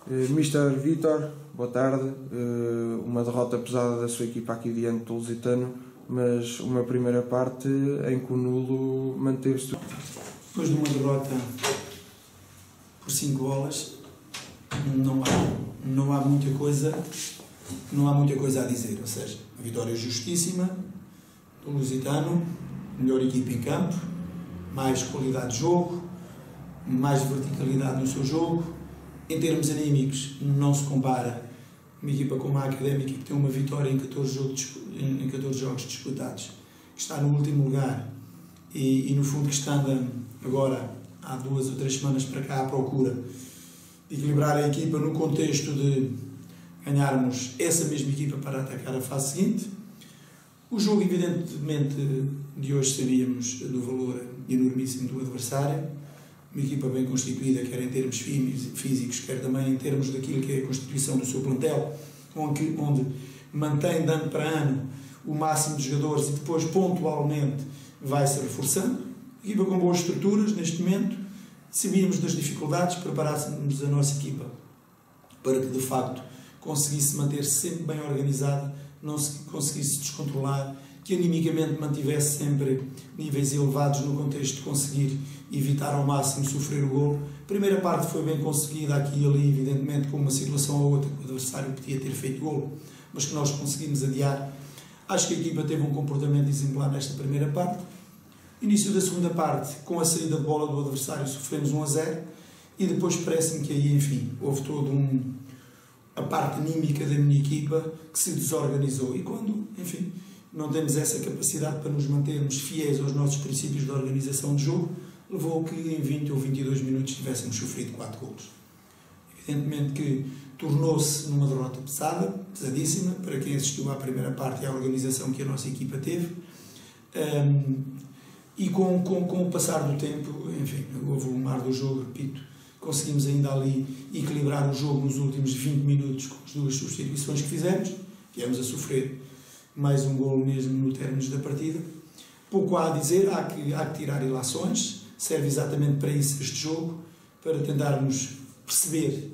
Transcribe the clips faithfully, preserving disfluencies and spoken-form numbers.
mister Vítor, boa tarde. Uma derrota pesada da sua equipa aqui diante do Lusitano, mas uma primeira parte em que o Nulo manteve-se. Depois de uma derrota por cinco bolas, não há, não há muita coisa, não há muita coisa a dizer. Ou seja, a vitória justíssima do Lusitano, melhor equipa em campo, mais qualidade de jogo, mais verticalidade no seu jogo. Em termos anímicos, não se compara uma equipa como a Académica, que tem uma vitória em catorze jogos, em catorze jogos disputados, que está no último lugar e, e no fundo que está agora, há duas ou três semanas para cá, à procura de equilibrar a equipa no contexto de ganharmos essa mesma equipa para atacar a fase seguinte. O jogo, evidentemente, de hoje sabíamos do valor enormíssimo do adversário. Uma equipa bem constituída, quer em termos físicos, quer também em termos daquilo que é a constituição do seu plantel, onde, onde mantém de ano para ano o máximo de jogadores e depois pontualmente vai-se reforçando. Equipa com boas estruturas neste momento, sabíamos das dificuldades, preparássemos a nossa equipa para que de facto conseguisse manter-se sempre bem organizada, não se conseguisse descontrolar, que animicamente mantivesse sempre níveis elevados no contexto de conseguir evitar ao máximo sofrer o golo. A primeira parte foi bem conseguida aqui e ali, evidentemente, com uma situação ou outra que o adversário podia ter feito golo, mas que nós conseguimos adiar. Acho que a equipa teve um comportamento exemplar nesta primeira parte. Início da segunda parte, com a saída de bola do adversário, sofremos um a zero e depois parece-me que aí, enfim, houve todo um... a parte anímica da minha equipa que se desorganizou e quando, enfim, não temos essa capacidade para nos mantermos fiéis aos nossos princípios de organização de jogo, levou que em vinte ou vinte e dois minutos tivéssemos sofrido quatro golos. Evidentemente que tornou-se numa derrota pesada, pesadíssima, para quem assistiu à primeira parte e à organização que a nossa equipa teve. Um, e com, com, com o passar do tempo, enfim, houve um mar do jogo, repito, conseguimos ainda ali equilibrar o jogo nos últimos vinte minutos com as duas substituições que fizemos, viemos a sofrer mais um golo mesmo no término da partida. Pouco há a dizer, há que, há que tirar ilações, serve exatamente para isso este jogo, para tentarmos perceber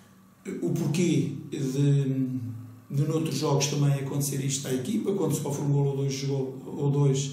o porquê de, de noutros jogos também acontecer isto à equipa, quando sofre um golo ou dois, ou dois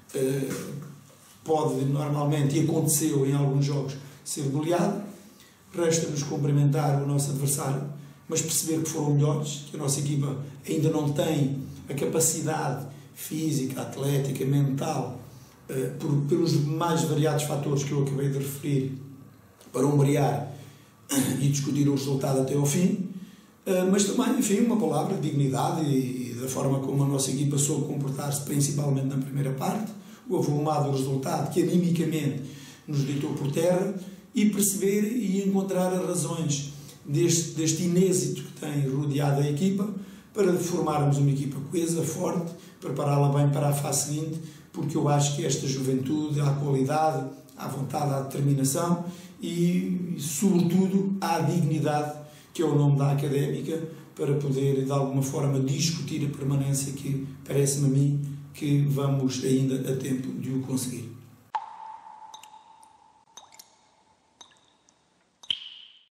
pode normalmente, e aconteceu em alguns jogos, ser goleado. Resta-nos cumprimentar o nosso adversário, mas perceber que foram melhores, que a nossa equipa ainda não tem a capacidade física, atlética, mental, por, pelos mais variados fatores que eu acabei de referir, para ombrear e discutir o resultado até ao fim, mas também, enfim, uma palavra de dignidade e da forma como a nossa equipa soube comportar-se, principalmente na primeira parte, o avolumado resultado que animicamente nos deitou por terra, e perceber e encontrar as razões deste, deste inêxito que tem rodeado a equipa, para formarmos uma equipa coesa, forte, prepará-la bem para a fase seguinte, porque eu acho que esta juventude, há qualidade, há vontade, há determinação e, sobretudo, há dignidade, que é o nome da Académica, para poder, de alguma forma, discutir a permanência, que parece-me a mim que vamos ainda a tempo de o conseguir.